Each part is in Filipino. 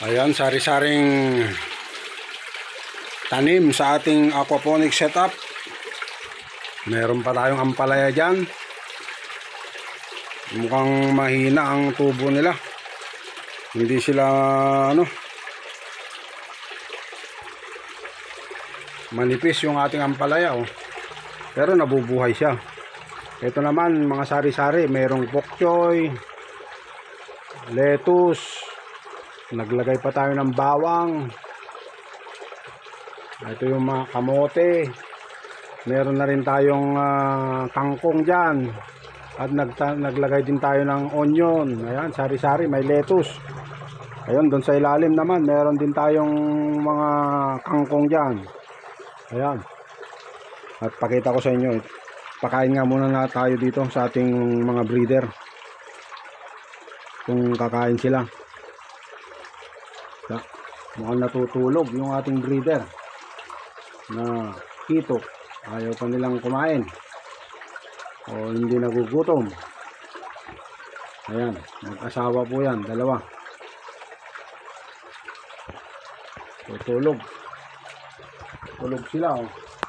Ayan, sari-saring tanim sa ating aquaponic setup. Meron pa tayong ampalaya dyan. Mukhang mahina ang tubo nila. Hindi sila manipis yung ating ampalaya, oh. Pero nabubuhay siya. Ito naman mga sari-sari, merong bok choy, lettuce, naglagay pa tayo ng bawang. Ito yung mga kamote. Meron na rin tayong kangkong dyan. At naglagay din tayo ng onion. Ayan, sari-sari, may lettuce. Ayun, doon sa ilalim naman, meron din tayong mga kangkong dyan. Ayan. At pakita ko sa inyo, pakain nga muna na tayo dito sa ating mga breeder. Kung kakain sila. Mukhang natutulog yung ating breeder na kito. Ayaw pa nilang kumain o hindi nagugutom. Ayan, mag-asawa po yan, dalawa. Tutulog. Tulog sila, oh.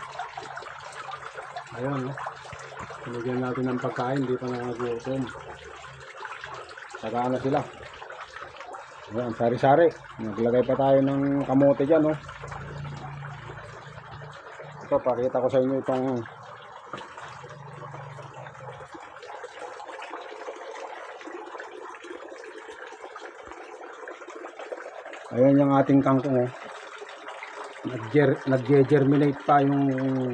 Ayan, oh. Tulogyan natin ng pagkain, hindi pa nagugutom. Saka na sila. Ayan, sari-sari. Naglagay pa tayo ng kamote dyan, oh. Ito, pakita ko sa inyo itong ayan yung ating kangkong, oh. Nag-germinate pa yung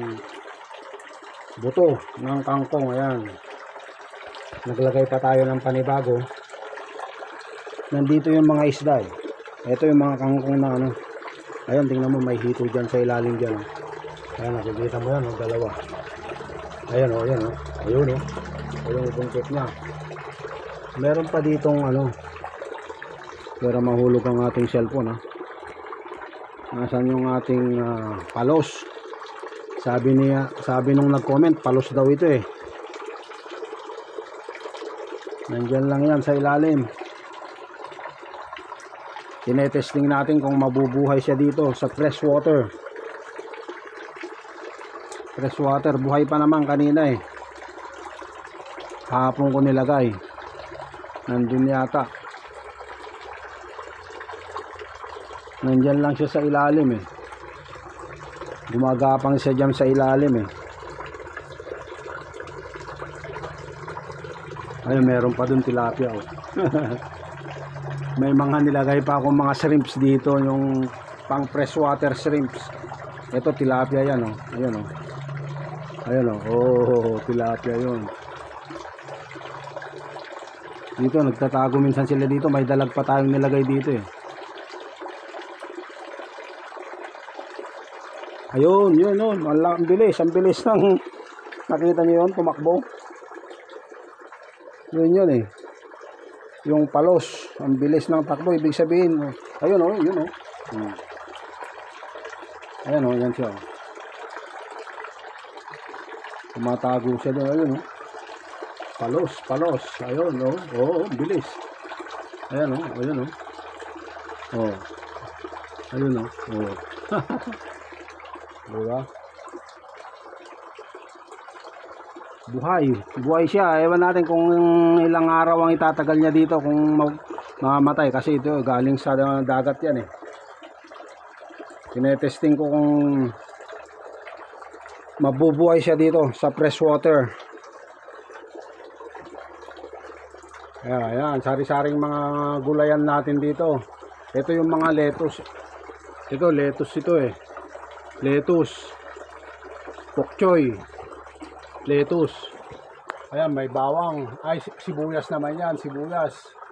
buto ng kangkong. Ayan, naglagay pa tayo ng panibago. Nandito yung mga isda, eh. Ito yung mga kangkong na ayan, tingnan mo, may hito dyan sa ilalim dyan, oh. Ayan, nakikita mo yan, oh, dalawa. Ayan, oh, ayan, oh. Ayun, oh. Ayun yung bungkit niya. Meron pa ditong pero mahulog ang ating cellphone, ha. Nasaan yung ating palos? Sabi nung nag-comment, palos daw ito, eh. Nandiyan lang yan sa ilalim. Tinetesting natin kung mabubuhay siya dito sa fresh water. Fresh water, buhay pa naman kanina, eh. Kahapon ko nilagay. Nandun yata. Nandyan lang siya sa ilalim, eh. Gumagapang siya dyan sa ilalim, eh. Ay, meron pa dun tilapia, oh. May mga nilagay pa akong mga shrimps dito, yung pang freshwater shrimps. Ito tilapia yan, oh. Ayun, oh. Ayun, oh. Oh, tilapia yun. Dito nagtatago minsan sila dito, may dalag pa tayong nilagay dito, eh. Ayun, yun, yun. Ang bilis ng nakita niyo yun, tumakbo. Yun, eh. Yung palos, ang bilis ng takbo, ibig sabihin, ayun, oh, yun, oh. Ayan, oh, yan siya, oh. Tumatago siya doon, ayun, oh. Palos, ayun, oh, oh, bilis. Ayan, oh, ayun, oh. Oh. Ayun, oh, oh. Diba? Buhay siya. Ewan natin kung ilang araw ang itatagal niya dito, kung mamamatay, kasi ito galing sa dagat yan, eh. Tinetesting ko kung mabubuhay siya dito sa fresh water. Ayan, sari-saring mga gulayan natin dito. Ito yung mga lettuce. Ito, lettuce ito, eh. Lettuce, bok choy, lettuce. Ayan, may bawang. Ay, sibuyas naman yan, sibuyas.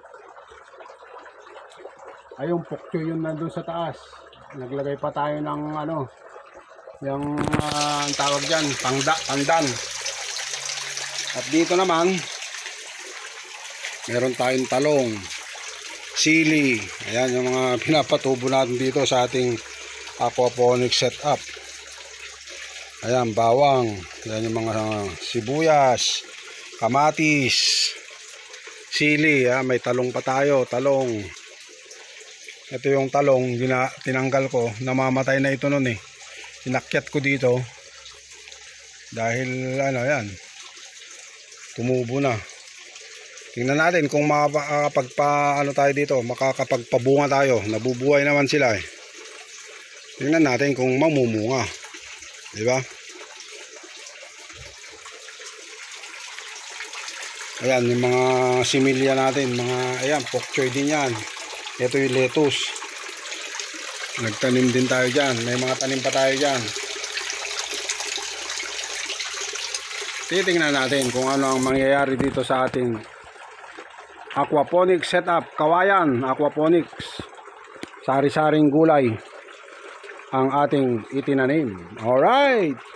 Ay, yung bok choy yun nandun sa taas. Naglagay pa tayo ng yung ang tawag dyan, pandan. At dito naman, meron tayong talong, sili. Ayan, yung mga pinapatubo natin dito sa ating aquaponic setup. Ayan, bawang. Ayan yung mga sibuyas, kamatis, sili, may talong pa tayo, talong. Ito yung talong, tinanggal ko. Namamatay na ito nun eh. Inakyat ko dito. Dahil ano yan, tumubo na. Tingnan natin kung makakapagpa tayo dito, makakapagpabunga tayo. Nabubuhay naman sila eh. Tingnan natin kung mamumunga. Di ba? Ayan, yung mga similya natin, ayan, pok choy din yan. Ito yung lettuce. Nagtanim din tayo dyan. May mga tanim pa tayo dyan. Titingnan natin kung ano ang mangyayari dito sa ating aquaponics setup. Kawayan, aquaponics. Sari-saring gulay ang ating itinanim. Alright!